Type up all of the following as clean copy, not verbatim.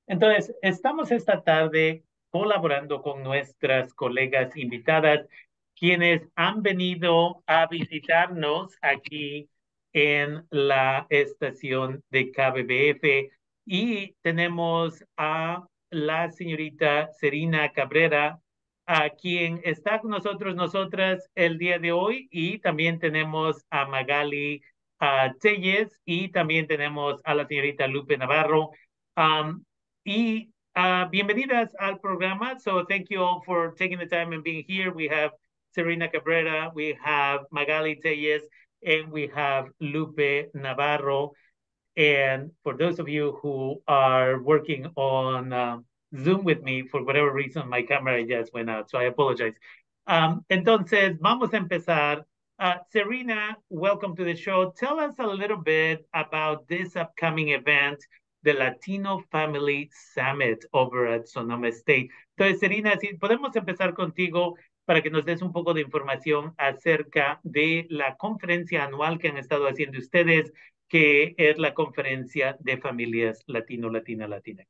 Entonces, estamos esta tarde colaborando con nuestras colegas invitadas, quienes han venido a visitarnos aquí en la estación de KBBF y tenemos a la señorita Serena Cabrera, a quien está con nosotras el día de hoy, y también tenemos a Magali Telles, y también tenemos a la señorita Lupe Navarro. Um, Bienvenidas al programa. So thank you all for taking the time and being here. We have Serena Cabrera, we have Magali Tellez, and we have Lupe Navarro. And for those of you who are working on Zoom with me, for whatever reason, my camera just went out, so I apologize. Entonces, vamos a empezar. Serena, welcome to the show. Tell us a little bit about this upcoming event, the Latino Family Summit over at Sonoma State. Entonces, Serena, si podemos empezar contigo para que nos des un poco de información acerca de la conferencia anual que han estado haciendo ustedes, que es la conferencia de familias latino-latina-latina.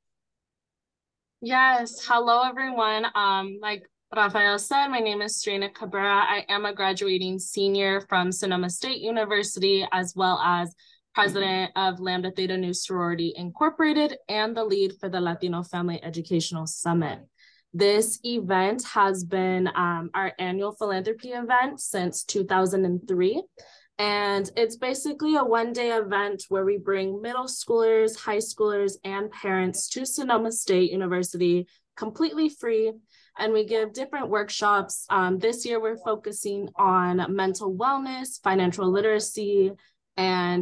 Yes, hello everyone. Like Rafael said, my name is Serena Cabrera. I am a graduating senior from Sonoma State University, as well as president of Lambda Theta Nu Sorority Incorporated and the lead for the Latino Family Educational Summit. This event has been our annual philanthropy event since 2003. And it's basically a one-day event where we bring middle schoolers, high schoolers, and parents to Sonoma State University completely free. And we give different workshops. This year, we're focusing on mental wellness, financial literacy, and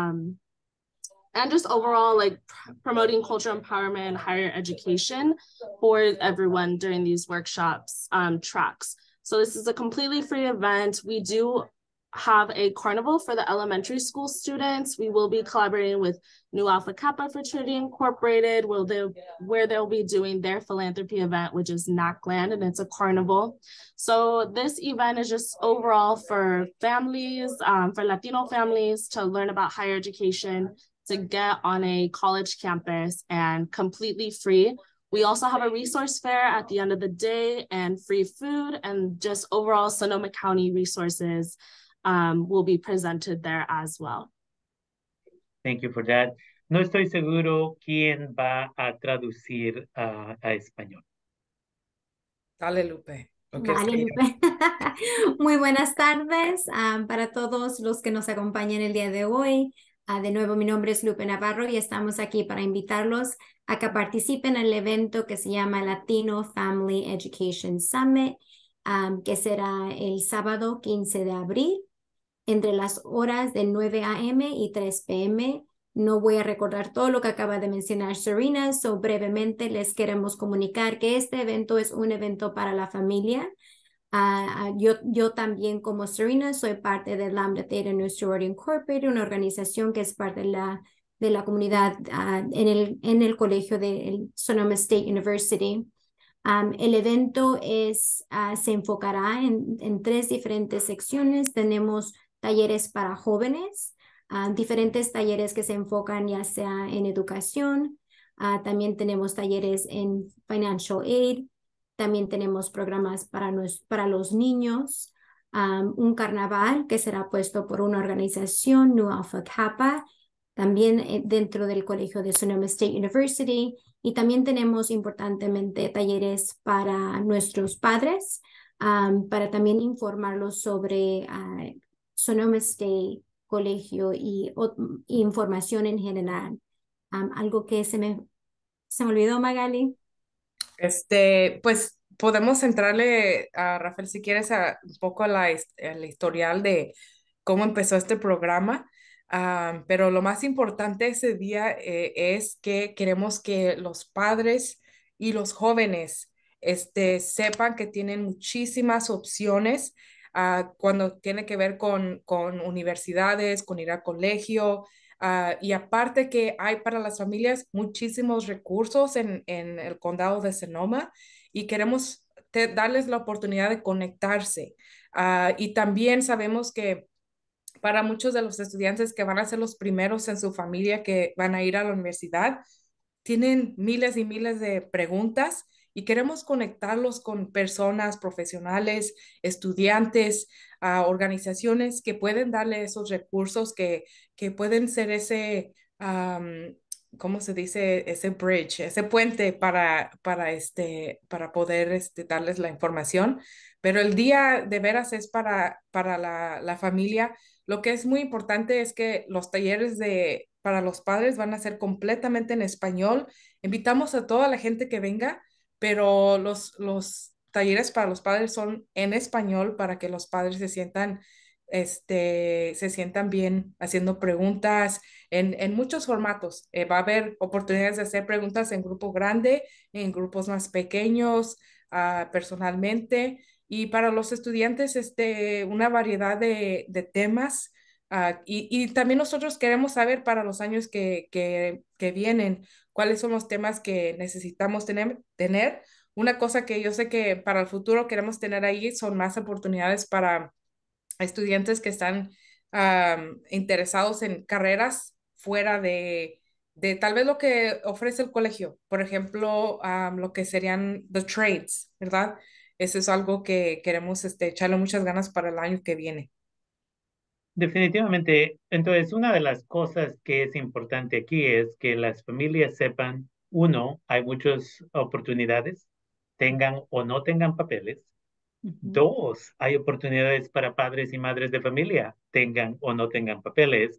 just overall like promoting cultural empowerment and higher education for everyone during these workshops tracks. So this is a completely free event. We do have a carnival for the elementary school students. We will be collaborating with Nu Alpha Kappa Fraternity Incorporated, where they'll be doing their philanthropy event, which is NACLAND, and it's a carnival. So this event is just overall for families, for Latino families to learn about higher education, to get on a college campus, and completely free. We also have a resource fair at the end of the day and free food, and just overall Sonoma County resources will be presented there as well. Thank you for that. No estoy seguro quién va a traducir a español. Dale, Lupe. Vale, Lupe. Muy buenas tardes para todos los que nos acompañan el día de hoy. De nuevo, mi nombre es Lupe Navarro y estamos aquí para invitarlos a que participen en el evento que se llama Latino Family Education Summit, que será el sábado 15 de abril, entre las horas de 9 a.m. y 3 p.m. No voy a recordar todo lo que acaba de mencionar Serena, so brevemente les queremos comunicar que este evento es un evento para la familia. Yo también, como Serena, soy parte de Lambda Theta Nu Sorority Incorporated, una organización que es parte de la comunidad en el colegio de Sonoma State University. El evento se enfocará en 3 diferentes secciones. Tenemos talleres para jóvenes, diferentes talleres que se enfocan ya sea en educación. También tenemos talleres en financial aid. También tenemos programas para los niños, un carnaval que será puesto por una organización, Nu Alpha Kappa, también dentro del colegio de Sonoma State University. Y también tenemos importantemente talleres para nuestros padres, para también informarlos sobre Sonoma State, colegio y información en general. Algo que se me olvidó, Magali. Pues podemos entrarle a Rafael, si quieres, un poco al historial de cómo empezó este programa. Pero lo más importante ese día es que queremos que los padres y los jóvenes sepan que tienen muchísimas opciones cuando tiene que ver con universidades, con ir al colegio. Y aparte que hay para las familias muchísimos recursos en el condado de Sonoma y queremos darles la oportunidad de conectarse. Y también sabemos que para muchos de los estudiantes que van a ser los primeros en su familia que van a ir a la universidad, tienen miles y miles de preguntas y queremos conectarlos con personas profesionales, estudiantes, organizaciones que pueden darle esos recursos que pueden ser ese, ¿cómo se dice? Ese bridge, ese puente para poder darles la información. Pero el día de veras es para la familia. Lo que es muy importante es que los talleres para los padres van a ser completamente en español. Invitamos a toda la gente que venga, pero los talleres para los padres son en español para que los padres se sientan bien haciendo preguntas en muchos formatos. Va a haber oportunidades de hacer preguntas en grupo grande, en grupos más pequeños, personalmente. Y para los estudiantes, una variedad de temas. Y también nosotros queremos saber para los años que vienen cuáles son los temas que necesitamos tener. Una cosa que yo sé que para el futuro queremos tener ahí son más oportunidades para estudiantes que están interesados en carreras fuera de tal vez lo que ofrece el colegio. Por ejemplo, lo que serían the trades, ¿verdad? Eso es algo que queremos echarle muchas ganas para el año que viene. Definitivamente. Entonces, una de las cosas que es importante aquí es que las familias sepan, uno, hay muchas oportunidades, tengan o no tengan papeles. Dos, hay oportunidades para padres y madres de familia, tengan o no tengan papeles.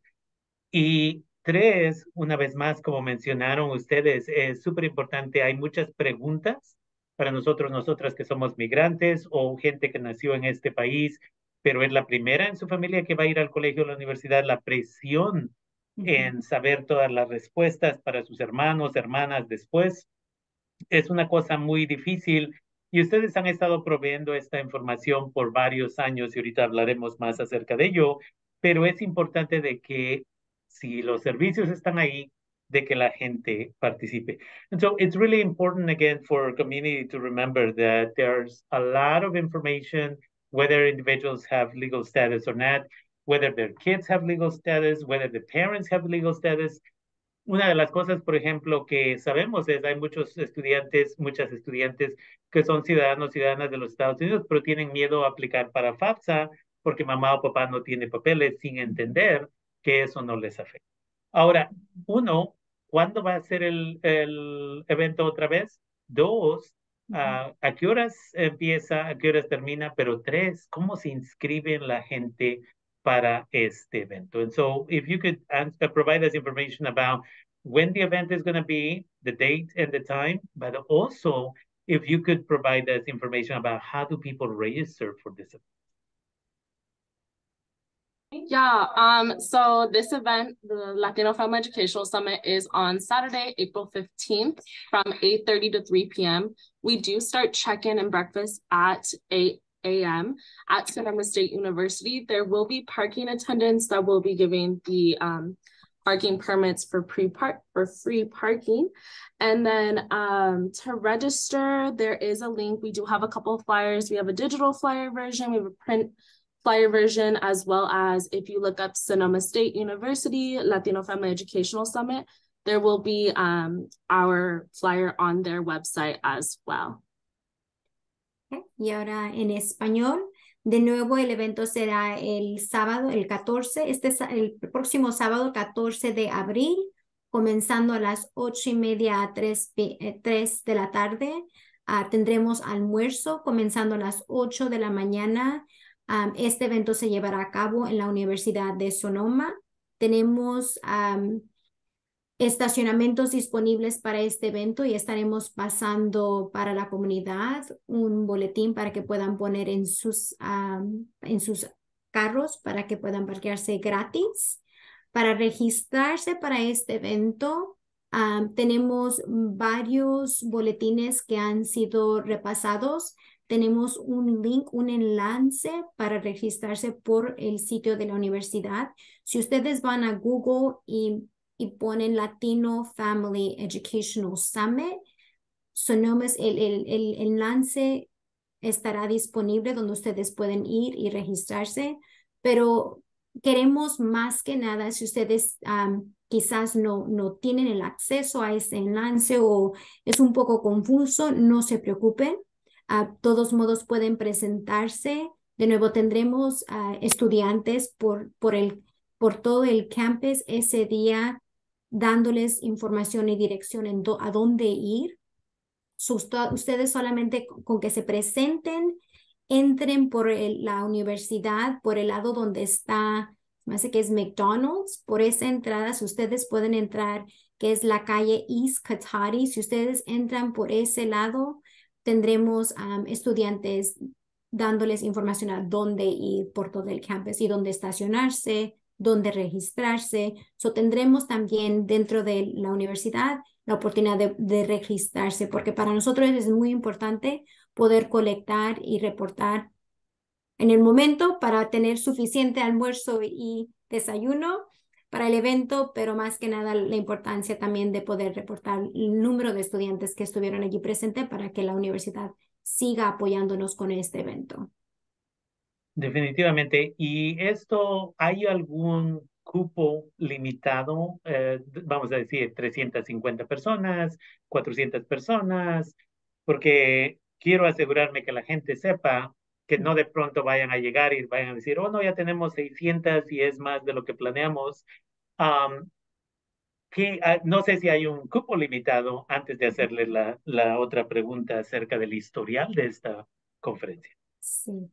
Y tres, una vez más, como mencionaron ustedes, es súper importante, hay muchas preguntas para nosotros, nosotras que somos migrantes o gente que nació en este país, pero es la primera en su familia que va a ir al colegio o a la universidad, la presión en saber todas las respuestas para sus hermanos, hermanas después es una cosa muy difícil y ustedes han estado proveyendo esta información por varios años y ahorita hablaremos más acerca de ello, pero es importante de que si los servicios están ahí, de que la gente participe. And so it's really important again for community to remember that there's a lot of information, whether individuals have legal status or not, whether their kids have legal status, whether the parents have legal status. Una de las cosas, por ejemplo, que sabemos es hay muchos estudiantes, muchas estudiantes que son ciudadanos, ciudadanas de los Estados Unidos, pero tienen miedo a aplicar para FAFSA porque mamá o papá no tiene papeles sin entender que eso no les afecta. Ahora, uno, ¿cuándo va a ser el evento otra vez? Dos, ¿a qué horas empieza? ¿A qué horas termina? Pero tres, ¿cómo se inscribe la gente para este evento? And so if you could provide us information about when the event is going to be, the date and the time, but also if you could provide us information about how do people register for this event. Yeah, so this event, the Latino Family Educational Summit, is on Saturday, April 15th from 8:30 to 3 p.m. We do start check-in and breakfast at 8 a.m. at Sonoma State University. There will be parking attendants that will be giving the parking permits for free parking. And then to register, there is a link. We do have a couple of flyers. We have a digital flyer version. We have a print flyer version, as well as if you look up Sonoma State University Latino Family Educational Summit, there will be our flyer on their website as well. Okay. Y ahora en español, de nuevo el evento será el sábado, el 14, el próximo sábado 14 de abril, comenzando a las 8:30 a 3 de la tarde. Tendremos almuerzo comenzando a las 8 de la mañana. Este evento se llevará a cabo en la Universidad de Sonoma. Tenemos estacionamientos disponibles para este evento y estaremos pasando para la comunidad un boletín para que puedan poner en sus carros para que puedan parquearse gratis. Para registrarse para este evento, tenemos varios boletines que han sido repasados. Tenemos un link, un enlace para registrarse por el sitio de la universidad. Si ustedes van a Google y ponen Latino Family Educational Summit, el enlace estará disponible donde ustedes pueden ir y registrarse, pero queremos más que nada, si ustedes quizás no tienen el acceso a ese enlace o es un poco confuso, no se preocupen. A todos modos pueden presentarse. De nuevo, tendremos estudiantes por todo el campus ese día dándoles información y dirección a dónde ir. Ustedes solamente con que se presenten, entren por la universidad, por el lado donde está, me hace que es McDonald's, por esa entrada, si ustedes pueden entrar, que es la calle East Katari, si ustedes entran por ese lado, tendremos estudiantes dándoles información a dónde ir por todo el campus y dónde estacionarse, dónde registrarse. Tendremos también dentro de la universidad la oportunidad de registrarse, porque para nosotros es muy importante poder colectar y reportar en el momento para tener suficiente almuerzo y desayuno para el evento, pero más que nada la importancia también de poder reportar el número de estudiantes que estuvieron allí presentes para que la universidad siga apoyándonos con este evento. Definitivamente. ¿Y esto, hay algún cupo limitado? Vamos a decir, 350 personas, 400 personas, porque quiero asegurarme que la gente sepa que no de pronto vayan a llegar y vayan a decir, oh, no, ya tenemos 600 y es más de lo que planeamos. Am, no sé si hay un cupo limitado antes de hacerle la otra pregunta acerca del historial de esta conferencia. Sí.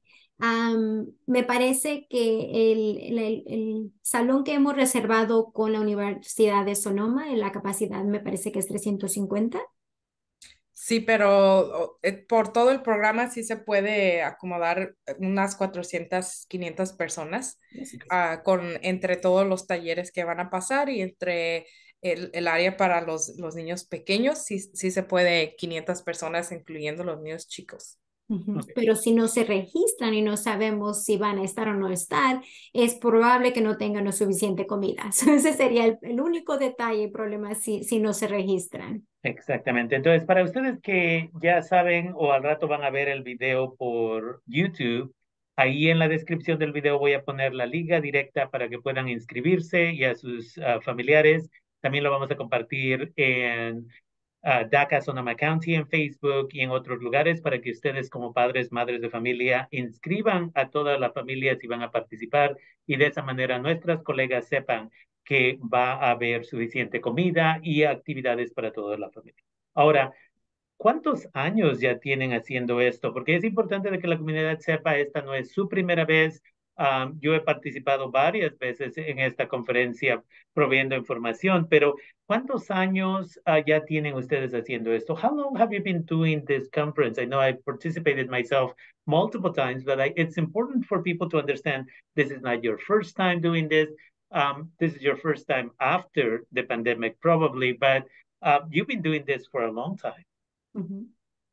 Me parece que el salón que hemos reservado con la Universidad de Sonoma, la capacidad me parece que es 350. Sí, pero por todo el programa sí se puede acomodar unas 400, 500 personas entre todos los talleres que van a pasar y entre el área para los niños pequeños, sí se puede 500 personas, incluyendo los niños chicos. Ok. Pero si no se registran y no sabemos si van a estar o no estar, es probable que no tengan lo suficiente comida. Ese sería el único detalle y problema si no se registran. Exactamente. Entonces, para ustedes que ya saben o al rato van a ver el video por YouTube, ahí en la descripción del video voy a poner la liga directa para que puedan inscribirse y a sus familiares. También lo vamos a compartir en DACA Sonoma County en Facebook y en otros lugares para que ustedes como padres, madres de familia, inscriban a toda la familia si van a participar y de esa manera nuestras colegas sepan que va a haber suficiente comida y actividades para toda la familia. Ahora, ¿cuántos años ya tienen haciendo esto? Porque es importante de que la comunidad sepa, esta no es su primera vez. Yo he participado varias veces en esta conferencia proveyendo información, pero ¿cuántos años ya tienen ustedes haciendo esto? How long have you been doing this conference? I know I participated myself multiple times, but it's important for people to understand this is not your first time doing this. This is your first time after the pandemic, probably, but you've been doing this for a long time. Ujú.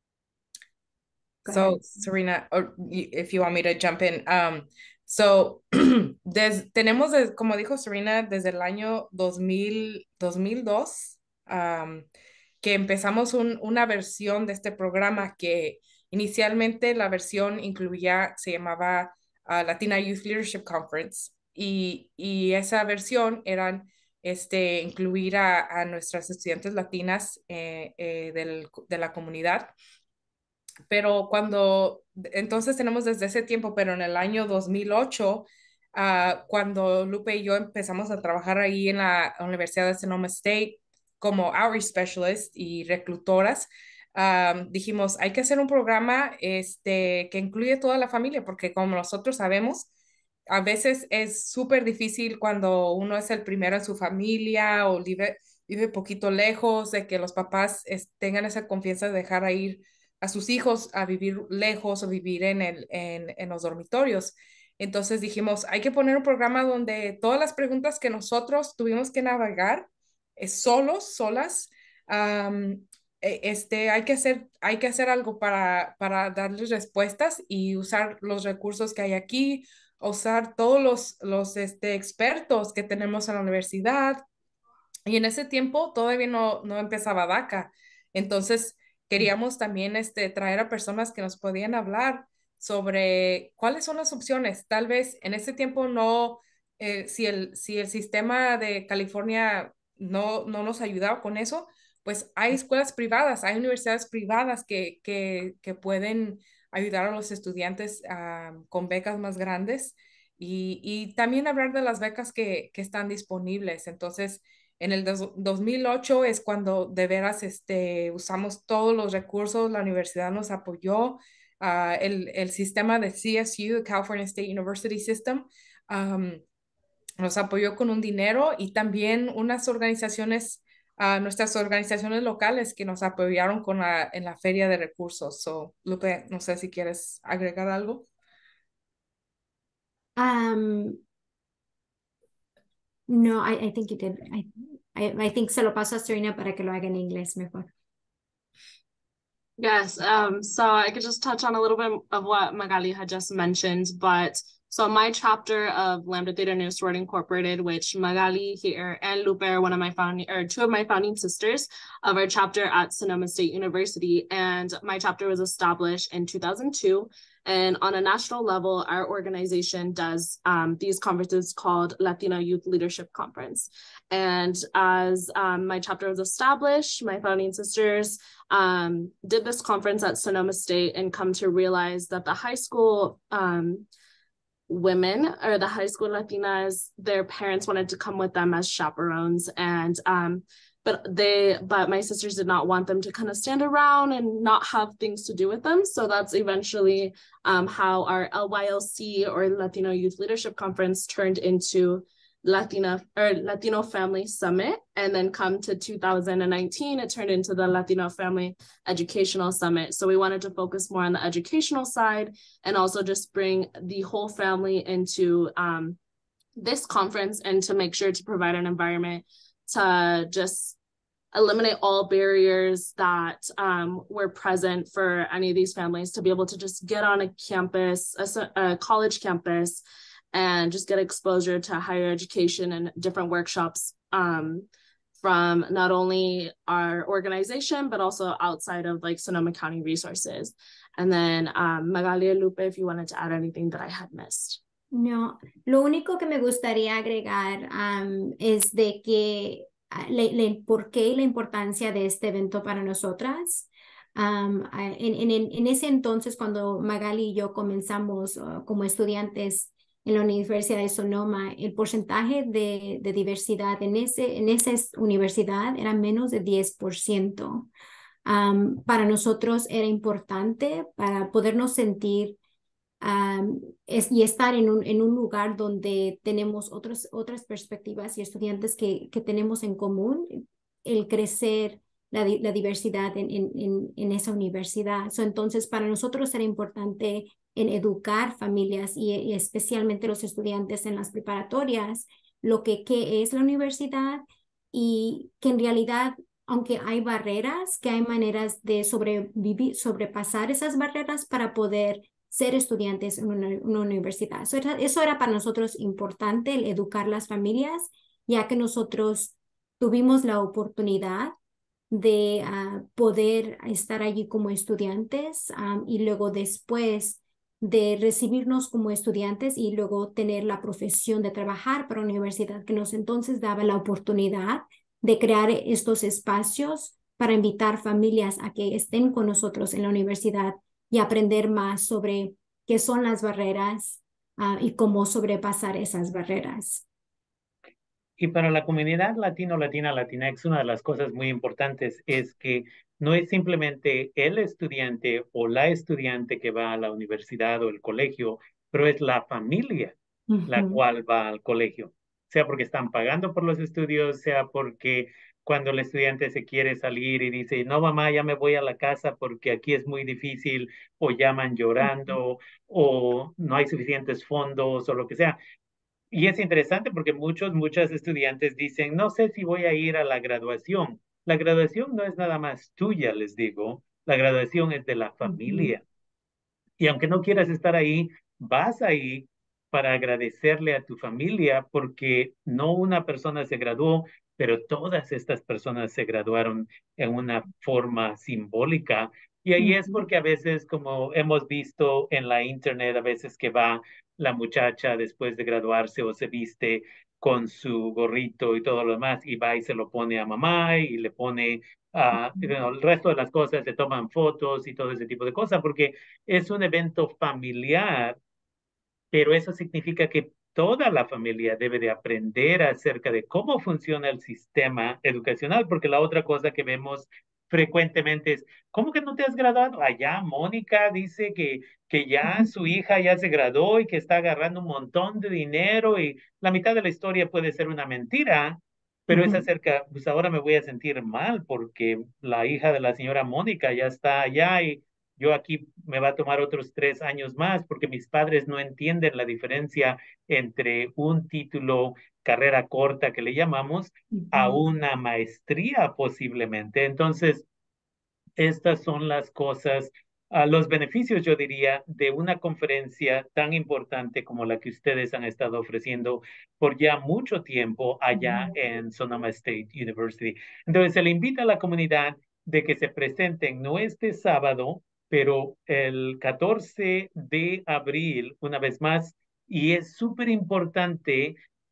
So, Serena, or if you want me to jump in, so tenemos, como dijo Serena, desde el año 2002, que empezamos una versión de este programa que inicialmente la versión incluía, se llamaba Latina Youth Leadership Conference, y esa versión eran incluir a nuestras estudiantes latinas de la comunidad. Pero entonces tenemos desde ese tiempo, pero en el año 2008, cuando Lupe y yo empezamos a trabajar ahí en la Universidad de Sonoma State como outreach specialist y reclutoras, dijimos, hay que hacer un programa que incluye toda la familia, porque como nosotros sabemos, a veces es súper difícil cuando uno es el primero en su familia o vive poquito lejos, de que los papás tengan esa confianza de dejar ir a sus hijos a vivir lejos o vivir en los dormitorios. Entonces dijimos, hay que poner un programa donde todas las preguntas que nosotros tuvimos que navegar solas, hay que hacer algo para darles respuestas y usar los recursos que hay aquí, usar todos los expertos que tenemos en la universidad. Y en ese tiempo todavía no empezaba DACA. Entonces queríamos también traer a personas que nos podían hablar sobre cuáles son las opciones. Tal vez en ese tiempo no si el sistema de California no nos ayudaba con eso, pues hay escuelas privadas, hay universidades privadas que pueden ayudar a los estudiantes con becas más grandes y también hablar de las becas que están disponibles. Entonces, en el 2008 es cuando de veras usamos todos los recursos, la universidad nos apoyó, el sistema de CSU, California State University System, um, nos apoyó con un dinero y también unas organizaciones, nuestras organizaciones locales que nos apoyaron en la feria de recursos. So, Lupe, no sé si quieres agregar algo. No, I think you did. I think se lo paso a Serena para que lo haga en inglés mejor. Yes, so I could just touch on a little bit of what Magali had just mentioned, but so my chapter of Lambda Theta Nu Sorority Incorporated, which Magali here and Lupe are two of my founding sisters of our chapter at Sonoma State University, and my chapter was established in 2002. And on a national level, our organization does these conferences called Latino Youth Leadership Conference. And as my chapter was established, my founding sisters did this conference at Sonoma State and come to realize that the high school women or the high school Latinas, their parents wanted to come with them as chaperones. And but my sisters did not want them to kind of stand around and not have things to do with them. So that's eventually how our LYLC or Latino Youth Leadership Conference turned into Latino Family Summit. And then come to 2019, it turned into the Latino Family Educational Summit. So we wanted to focus more on the educational side and also just bring the whole family into this conference and to make sure to provide an environment to just eliminate all barriers that were present for any of these families to be able to just get on a campus, a college campus, and just get exposure to higher education and different workshops from not only our organization, but also outside of like Sonoma County resources. And then Magali and Lupe, if you wanted to add anything that I had missed. No, lo único que me gustaría agregar es de que por qué la importancia de este evento para nosotras. En ese entonces, cuando Magali y yo comenzamos como estudiantes en la Universidad de Sonoma, el porcentaje de diversidad en esa universidad era menos de 10%. Para nosotros era importante para podernos sentir y estar en un lugar donde tenemos otras perspectivas y estudiantes que tenemos en común, el crecer la diversidad en esa universidad. Entonces, para nosotros era importante en educar familias y especialmente los estudiantes en las preparatorias, qué es la universidad y que en realidad, aunque hay barreras, que hay maneras de sobrepasar esas barreras para poder ser estudiantes en una universidad. Eso era para nosotros importante, el educar las familias, ya que nosotros tuvimos la oportunidad de poder estar allí como estudiantes y luego después de recibirnos como estudiantes y luego tener la profesión de trabajar para la universidad, que nos entonces daba la oportunidad de crear estos espacios para invitar familias a que estén con nosotros en la universidad y aprender más sobre qué son las barreras y cómo sobrepasar esas barreras. Y para la comunidad latinx, una de las cosas muy importantes es que no es simplemente el estudiante o la estudiante que va a la universidad o el colegio, pero es la familia la cual va al colegio, sea porque están pagando por los estudios, sea porque cuando el estudiante se quiere salir y dice, no, mamá, ya me voy a la casa porque aquí es muy difícil, o llaman llorando, o no hay suficientes fondos, o lo que sea. Y es interesante porque muchas estudiantes dicen, no sé si voy a ir a la graduación. La graduación no es nada más tuya, les digo, la graduación es de la familia. Y aunque no quieras estar ahí, vas ahí para agradecerle a tu familia porque no una persona se graduó, pero todas estas personas se graduaron en una forma simbólica Y ahí es porque a veces, como hemos visto en la internet, a veces que va la muchacha después de graduarse o se viste con su gorrito y todo lo demás y va y se lo pone a mamá y le pone el resto de las cosas, le toman fotos y todo ese tipo de cosas, porque es un evento familiar, pero eso significa que toda la familia debe de aprender acerca de cómo funciona el sistema educacional, porque la otra cosa que vemos frecuentemente es, ¿cómo que no te has graduado? Allá Mónica dice que ya su hija ya se graduó y que está agarrando un montón de dinero y la mitad de la historia puede ser una mentira, pero es Ujú. acerca, pues ahora me voy a sentir mal porque la hija de la señora Mónica ya está allá y yo aquí me va a tomar otros 3 años más porque mis padres no entienden la diferencia entre un título, carrera corta que le llamamos, a Ujú. una maestría posiblemente. Entonces, estas son las cosas, los beneficios, yo diría, de una conferencia tan importante como la que ustedes han estado ofreciendo por ya mucho tiempo allá Ujú. en Sonoma State University. Entonces, se le invita a la comunidad de que se presenten no este sábado, pero el 14 de abril, una vez más, y es súper importante,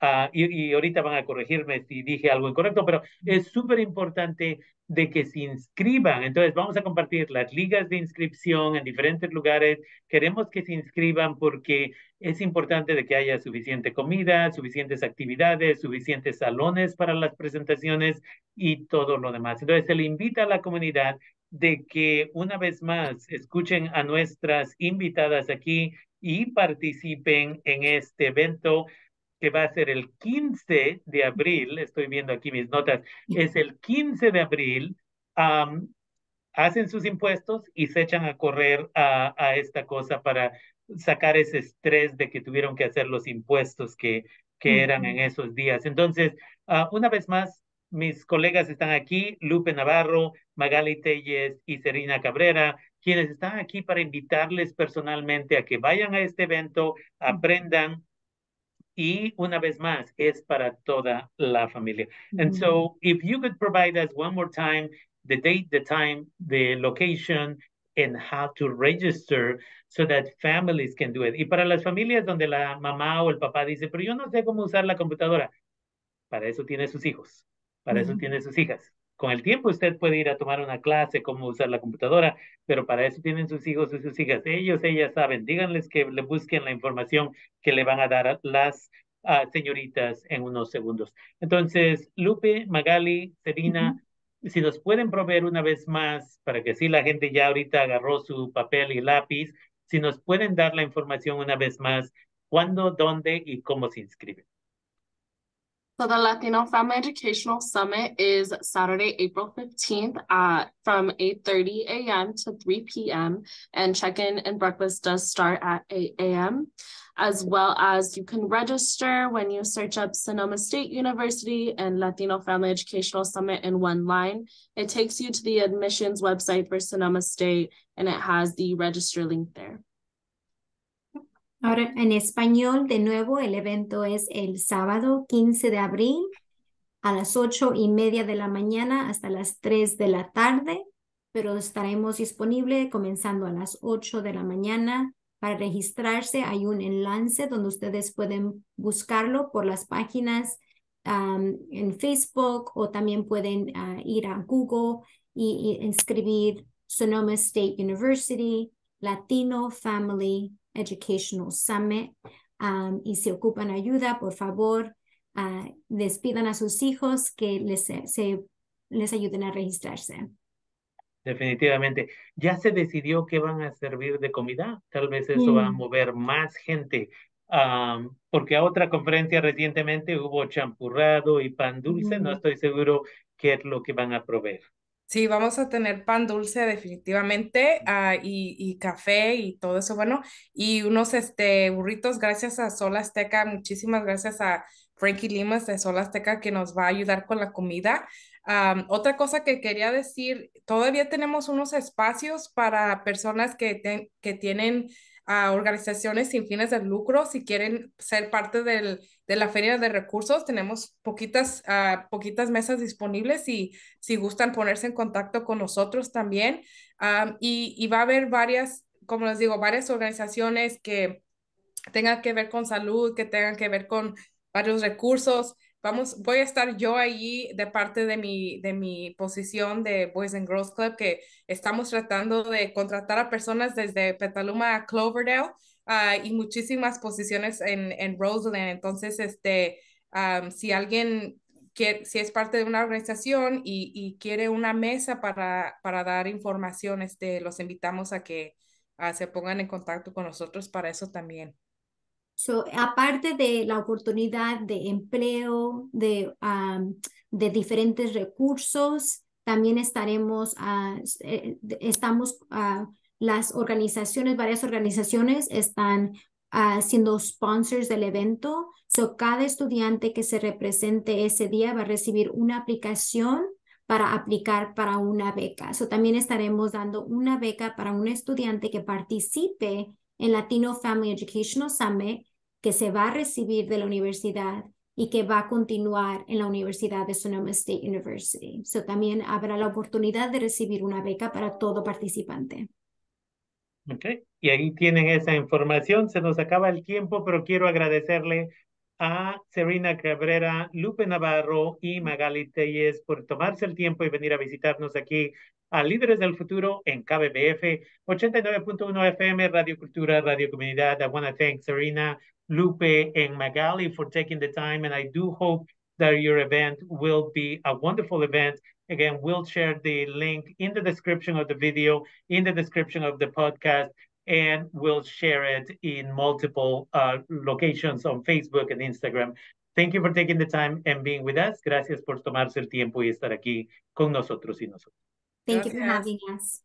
y ahorita van a corregirme si dije algo incorrecto, pero es súper importante de que se inscriban. Entonces, vamos a compartir las ligas de inscripción en diferentes lugares. Queremos que se inscriban porque es importante de que haya suficiente comida, suficientes actividades, suficientes salones para las presentaciones y todo lo demás. Entonces, se le invita a la comunidad de que una vez más escuchen a nuestras invitadas aquí y participen en este evento que va a ser el 15 de abril, estoy viendo aquí mis notas, es el 15 de abril, um, hacen sus impuestos y se echan a correr a esta cosa para sacar ese estrés de que tuvieron que hacer los impuestos que eran en Ujú. esos días. Entonces, una vez más, mis colegas están aquí, Lupe Navarro, Magali Telles y Serena Cabrera, quienes están aquí para invitarles personalmente a que vayan a este evento, aprendan y una vez más, es para toda la familia. And Ujú. so, if you could provide us one more time the date, the time, the location, and how to register so that families can do it. Y para las familias donde la mamá o el papá dice, pero yo no sé cómo usar la computadora, para eso tiene sus hijos, para eso Ujú. tiene sus hijas. Con el tiempo usted puede ir a tomar una clase cómo usar la computadora, pero para eso tienen sus hijos y sus hijas. Ellos, ellas saben. Díganles que le busquen la información que le van a dar a las señoritas en unos segundos. Entonces, Lupe, Magali, Serena, Ujú. si nos pueden proveer una vez más, para que así la gente ya ahorita agarró su papel y lápiz, si nos pueden dar la información una vez más, cuándo, dónde y cómo se inscriben. So the Latino Family Educational Summit is Saturday, April 15th from 8:30 a.m. to 3 p.m. and check-in and breakfast does start at 8 a.m. As well as you can register when you search up Sonoma State University and Latino Family Educational Summit in one line. It takes you to the admissions website for Sonoma State and it has the register link there. Ahora, en español, de nuevo, el evento es el sábado 15 de abril a las 8:30 de la mañana hasta las 3 de la tarde, pero estaremos disponibles comenzando a las 8 de la mañana. Para registrarse hay un enlace donde ustedes pueden buscarlo por las páginas en Facebook o también pueden ir a Google y inscribir Sonoma State University, Latino Family Educational Summit. Y si ocupan ayuda, por favor, les pidan a sus hijos que les ayuden a registrarse. Definitivamente. ¿Ya se decidió qué van a servir de comida? Tal vez eso va a mover más gente. Porque a otra conferencia recientemente hubo champurrado y pan dulce. No Ujú. estoy seguro qué es lo que van a proveer. Sí, vamos a tener pan dulce definitivamente, y café y todo eso, bueno, y unos burritos gracias a Sol Azteca, muchísimas gracias a Frankie Limas de Sol Azteca que nos va a ayudar con la comida. Otra cosa que quería decir, todavía tenemos unos espacios para personas que tienen organizaciones sin fines de lucro, si quieren ser parte de la Feria de Recursos, tenemos poquitas mesas disponibles y si gustan ponerse en contacto con nosotros también. Y va a haber varias, como les digo, varias organizaciones que tengan que ver con salud, que tengan que ver con varios recursos. Voy a estar yo allí de parte de mi posición de Boys and Girls Club, que estamos tratando de contratar a personas desde Petaluma a Cloverdale y muchísimas posiciones en Roseland. Entonces, si alguien si es parte de una organización y quiere una mesa para dar información, los invitamos a que se pongan en contacto con nosotros para eso también. So, aparte de la oportunidad de empleo, de diferentes recursos, también las organizaciones, varias organizaciones están siendo sponsors del evento. So, cada estudiante que se represente ese día va a recibir una aplicación para aplicar para una beca. So, también estaremos dando una beca para un estudiante que participe en Latino Family Educational Summit, que se va a recibir de la universidad y que va a continuar en la Universidad de Sonoma State University. So, también habrá la oportunidad de recibir una beca para todo participante. Ok, y ahí tienen esa información. Se nos acaba el tiempo, pero quiero agradecerle a Serena Cabrera, Lupe Navarro y Magali Telles por tomarse el tiempo y venir a visitarnos aquí a Líderes del Futuro en KBBF 89.1 FM, Radio Cultura, Radio Comunidad. I want to thank Serena, Lupe, and Magali for taking the time, and I do hope that your event will be a wonderful event. Again, we'll share the link in the description of the video, in the description of the podcast, and we'll share it in multiple locations on Facebook and Instagram. Thank you for taking the time and being with us. Gracias por tomarse el tiempo y estar aquí con nosotros y nosotros. Thank you for having us.